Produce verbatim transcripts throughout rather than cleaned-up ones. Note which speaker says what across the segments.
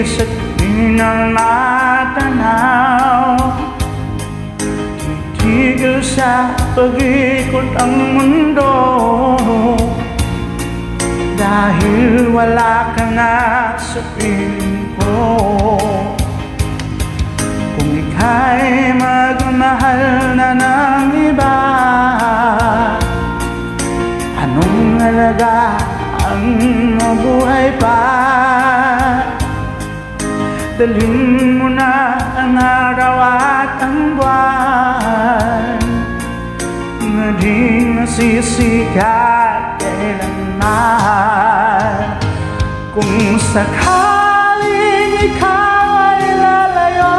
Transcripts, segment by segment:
Speaker 1: isa't di na matanaw. Titigil sa pag-ikot ang mundo, dahil wala ka na sa piling ko. Kung ika'y magmahal na ng iba, anong halaga ang mabuhay pa? Dalhin mo na ang araw at ang buwan na di nasisikat kailanman. Kung sakaling ikaw ay lalayo,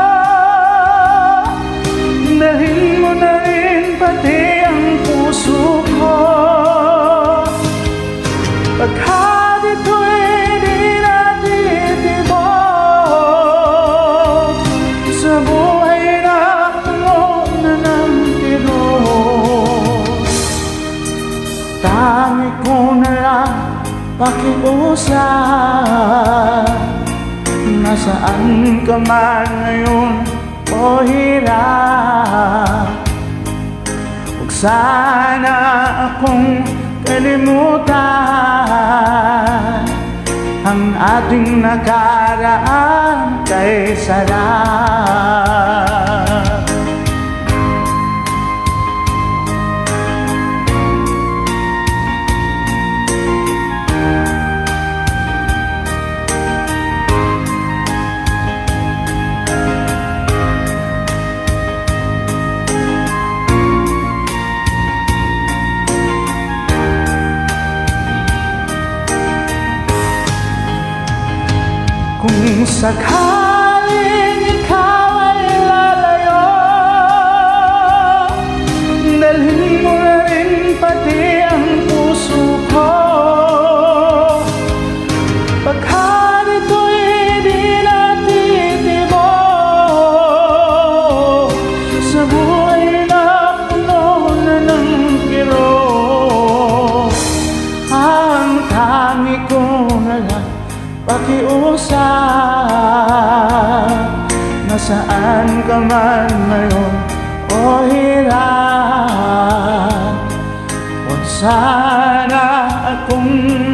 Speaker 1: dalhin mo na rin pati ang puso ko. Pagkat ito'y di natitibok sa buhay na puno na ng kirot, tangi ko na lang pakiusap. Nasaan ka man ngayon o hirap, huwag sana akong kalimutan. Ang ating nakaraan kay sarap. Kung sakaling ikaw ay lalayo, dalhin mo na rin pati ang puso ko. Pagkat ito'y di natitibok sa buhay na puno na ng kirot, ang tangi ko na lang pakiusap. Nasaan ka man ngayon o hirap, huwag sana akong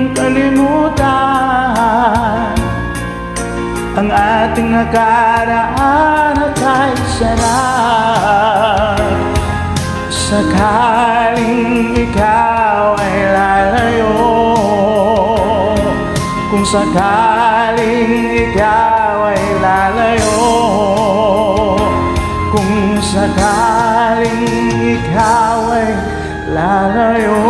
Speaker 1: kalimutan. Ang ating nakaraan at ay sarap. Sakaling ikaw ay lalayo, kung sakaling ikaw ay lalayo, kung sakaling ikaw ay lalayo.